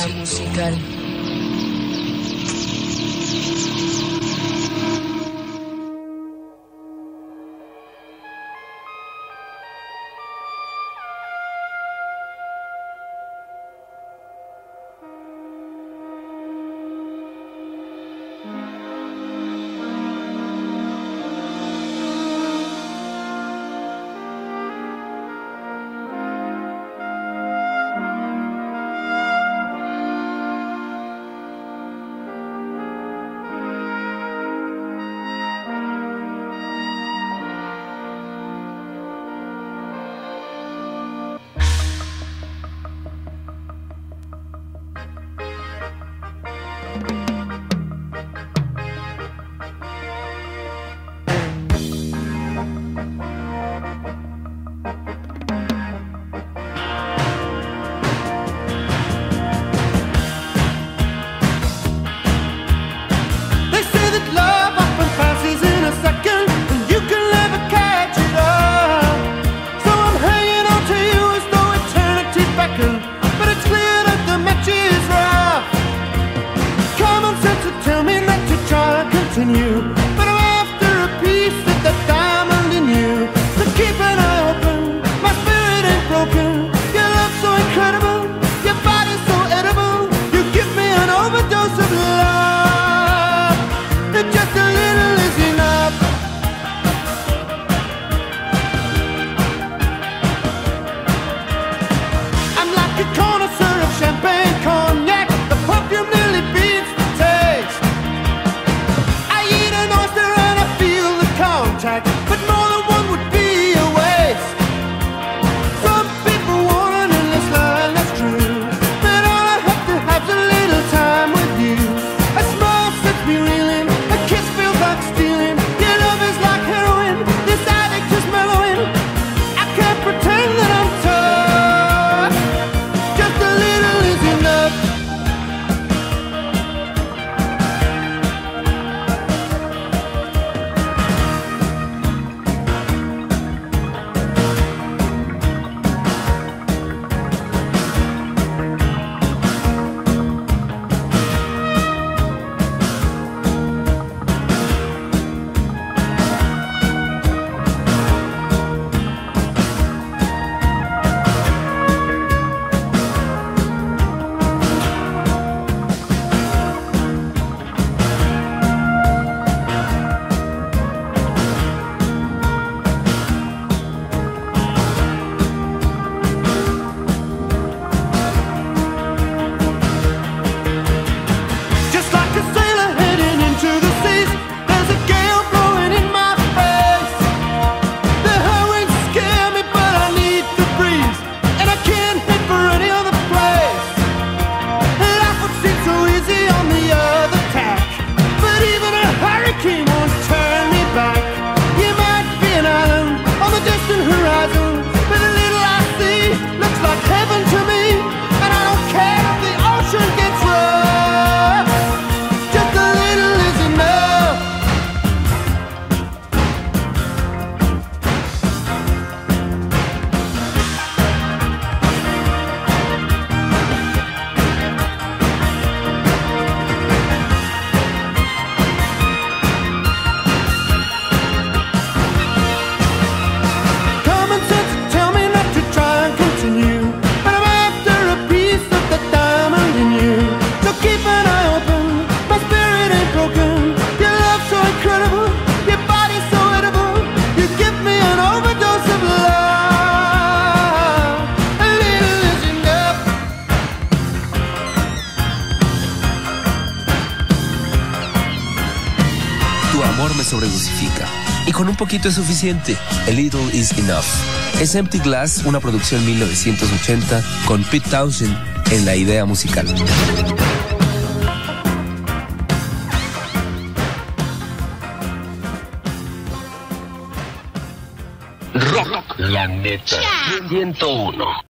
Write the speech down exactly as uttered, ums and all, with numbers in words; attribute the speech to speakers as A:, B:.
A: idea musical.
B: But I'm after a piece of that diamond in you. So keep an eye open, my spirit ain't broken. Your love's so incredible, your body's so edible. You give me an overdose of love, and just a little is enough. I'm like a connoisseur of champagne, cognac. The perfume nearly beats the taste. But more than one would be a waste. Some people want an endless line, that's true. But all I have to have's a little time with you. A smile sets me reeling, a kiss feels like stealing. Your love is like heroin, this addict is mellowing. I can't pretend that I'm tough, just a little is enough.
C: Me sobredosifica y con un poquito es suficiente. A little is enough. Es Empty Glass, una producción mil novecientos ochenta con Pete Townshend en la idea musical.
D: Rock, la neta. ciento uno.